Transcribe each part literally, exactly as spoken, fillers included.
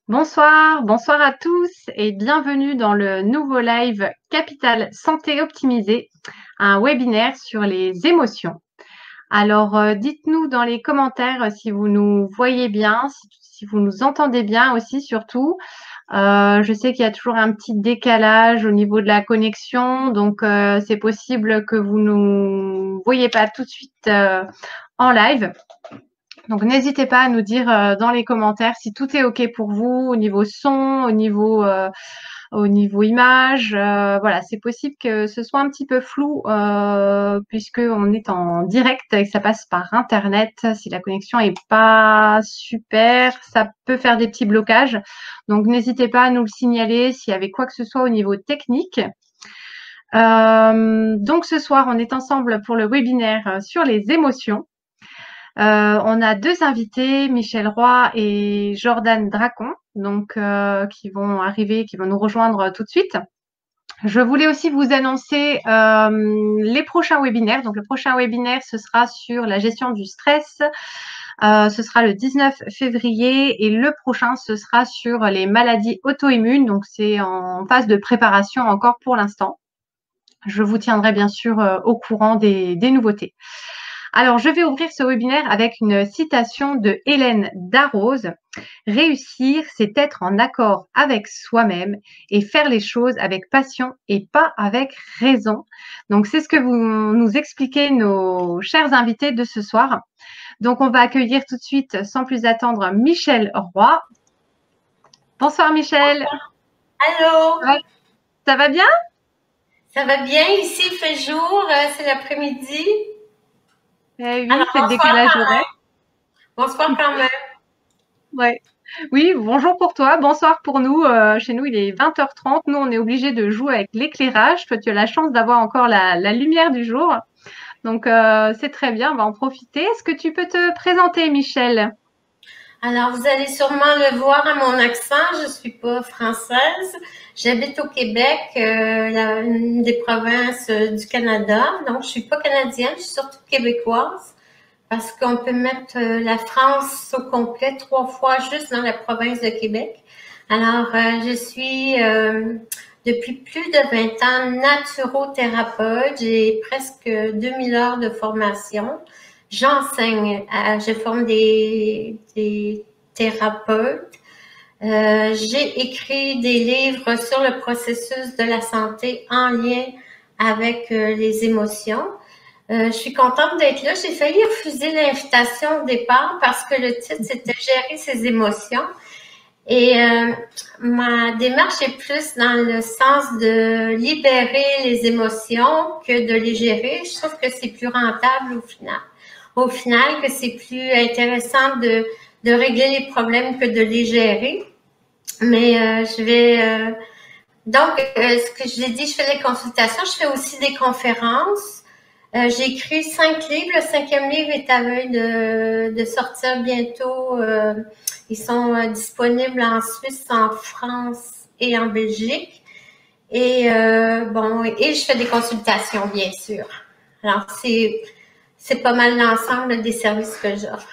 Bonsoir, bonsoir à tous et bienvenue dans le nouveau live Capital Santé Optimisée, un webinaire sur les émotions. Alors, euh, dites-nous dans les commentaires si vous nous voyez bien, si, si vous nous entendez bien aussi surtout. Euh, je sais qu'il y a toujours un petit décalage au niveau de la connexion, donc euh, c'est possible que vous ne nous voyez pas tout de suite euh, en live. Donc, n'hésitez pas à nous dire euh, dans les commentaires si tout est OK pour vous au niveau son, au niveau, euh, au niveau image. Euh, voilà, c'est possible que ce soit un petit peu flou euh, puisqu'on est en direct et que ça passe par Internet. Si la connexion est pas super, ça peut faire des petits blocages. Donc, n'hésitez pas à nous le signaler s'il y avait quoi que ce soit au niveau technique. Euh, donc, ce soir, on est ensemble pour le webinaire sur les émotions. Euh, on a deux invités, Michel Roy et Jordan Dracon, donc euh, qui vont arriver, qui vont nous rejoindre tout de suite. Je voulais aussi vous annoncer euh, les prochains webinaires. Donc, le prochain webinaire, ce sera sur la gestion du stress. Euh, ce sera le dix-neuf février et le prochain, ce sera sur les maladies auto-immunes. Donc, c'est en phase de préparation encore pour l'instant. Je vous tiendrai bien sûr euh, au courant des, des nouveautés. Alors, je vais ouvrir ce webinaire avec une citation de Hélène Darroze. Réussir, c'est être en accord avec soi-même et faire les choses avec passion et pas avec raison. Donc, c'est ce que vous nous expliquez, nos chers invités de ce soir. Donc, on va accueillir tout de suite, sans plus attendre, Michel Roy. Bonsoir, Michel. Allô? Ça va, ça va bien? Ça va bien? Ici, il fait jour, euh, c'est l'après-midi. Eh oui, Alors, c'est le bonsoir décalage quand même. horaire. Bonsoir quand même. Ouais. Oui, bonjour pour toi, bonsoir pour nous. Euh, chez nous, il est vingt heures trente. Nous, on est obligé de jouer avec l'éclairage. Toi, tu as la chance d'avoir encore la, la lumière du jour. Donc, euh, c'est très bien, on va en profiter. Est-ce que tu peux te présenter, Michel? Alors, vous allez sûrement le voir à mon accent, je suis pas française. J'habite au Québec, euh, la- une des provinces euh, du Canada. Donc, je suis pas canadienne, je suis surtout québécoise. Parce qu'on peut mettre euh, la France au complet trois fois juste dans la province de Québec. Alors, euh, je suis euh, depuis plus de vingt ans naturothérapeute. J'ai presque deux mille heures de formation. J'enseigne, à- je forme des, des thérapeutes. Euh, j'ai écrit des livres sur le processus de la santé en lien avec euh, les émotions. Euh, je suis contente d'être là. J'ai failli refuser l'invitation au départ parce que le titre, c'était Gérer ses émotions. Et euh, ma démarche est plus dans le sens de libérer les émotions que de les gérer. Je trouve que c'est plus rentable au final. Au final, que c'est plus intéressant de, de régler les problèmes que de les gérer. Mais euh, je vais... Euh, donc, euh, ce que je l'ai dit, je fais des consultations. Je fais aussi des conférences. Euh, j'ai écrit cinq livres. Le cinquième livre est à veille de, de sortir bientôt. Euh, ils sont euh, disponibles en Suisse, en France et en Belgique. Et euh, bon, et je fais des consultations, bien sûr. Alors, c'est c'est pas mal l'ensemble des services que j'offre.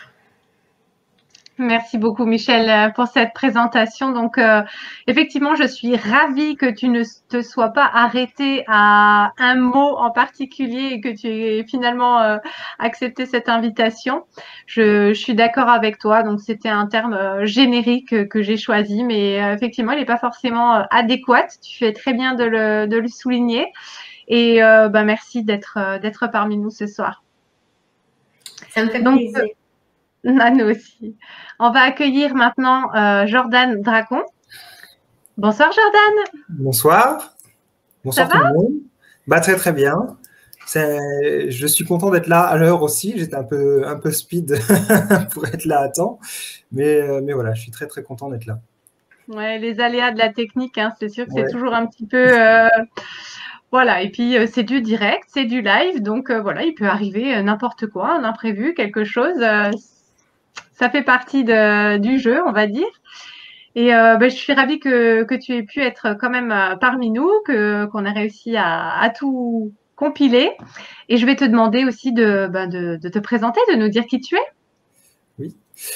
Merci beaucoup, Michel, euh, pour cette présentation. Donc, euh, effectivement, je suis ravie que tu ne te sois pas arrêté à un mot en particulier et que tu aies finalement euh, accepté cette invitation. Je, je suis d'accord avec toi. Donc, c'était un terme euh, générique euh, que j'ai choisi, mais euh, effectivement, il n'est pas forcément euh, adéquat. Tu fais très bien de le, de le souligner. Et euh, bah, merci d'être euh, d'être parmi nous ce soir. Ça me fait Donc, plaisir. à nous aussi. On va accueillir maintenant euh, Jordan Dracon. Bonsoir Jordan, Bonsoir, ça bonsoir va? tout le monde. Bah, très très bien. C'est- Je suis content d'être là à l'heure aussi. J'étais un peu, un peu speed pour être là à temps. Mais, euh, mais voilà, je suis très très content d'être là. Ouais, les aléas de la technique, hein, c'est sûr que c'est Ouais. toujours un petit peu... euh, voilà, et puis euh, c'est du direct, c'est du live, donc euh, voilà, il peut arriver euh, n'importe quoi, un imprévu, quelque chose. euh, ça fait partie de, du jeu, on va dire. Et euh, ben, je suis ravie que, que tu aies pu être quand même euh, parmi nous, que qu'on a réussi à, à tout compiler. Et je vais te demander aussi de, ben, de, de te présenter, de nous dire qui tu es. Oui.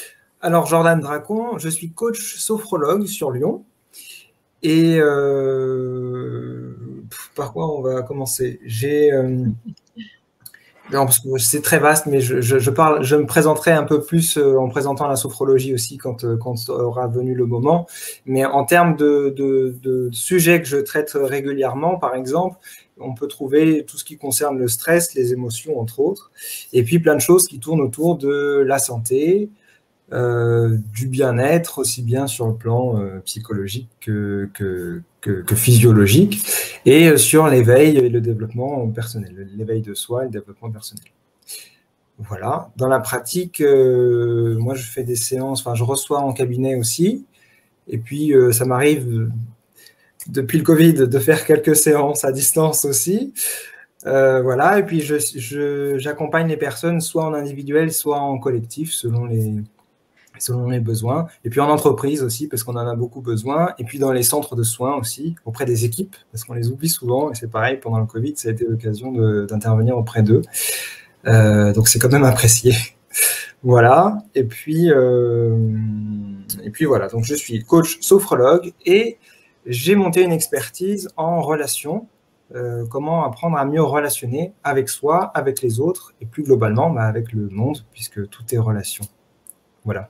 alors, Jordan Dracon, je suis coach sophrologue sur Lyon. Et euh, par quoi on va commencer? J'ai... Euh, c'est très vaste, mais je, je, je, parle, je me présenterai un peu plus en présentant la sophrologie aussi quand, quand aura venu le moment. Mais en termes de, de, de sujets que je traite régulièrement, par exemple, on peut trouver tout ce qui concerne le stress, les émotions, entre autres, et puis plein de choses qui tournent autour de la santé, euh, du bien-être, aussi bien sur le plan euh, psychologique que, que, que, que physiologique, et sur l'éveil et le développement personnel, l'éveil de soi et le développement personnel. Voilà. Dans la pratique, euh, moi, je fais des séances, enfin, je reçois en cabinet aussi, et puis euh, ça m'arrive, depuis le Covid, de faire quelques séances à distance aussi. Euh, voilà, et puis je, je, j'accompagne les personnes soit en individuel, soit en collectif, selon les, selon les besoins. Et puis en entreprise aussi, parce qu'on en a beaucoup besoin. Et puis dans les centres de soins aussi, auprès des équipes, parce qu'on les oublie souvent. Et c'est pareil, pendant le Covid, ça a été l'occasion de, d'intervenir auprès d'eux. Euh, donc c'est quand même apprécié. Voilà. Et puis, euh, et puis voilà. Donc je suis coach sophrologue et j'ai monté une expertise en relations. Euh, comment apprendre à mieux relationner avec soi, avec les autres, et plus globalement bah, avec le monde, puisque tout est relation. Voilà.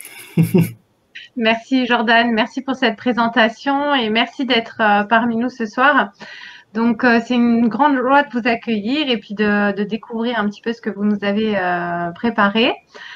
Merci Jordan, merci pour cette présentation et merci d'être euh, parmi nous ce soir. Donc euh, c'est une grande joie de vous accueillir et puis de, de découvrir un petit peu ce que vous nous avez euh, préparé.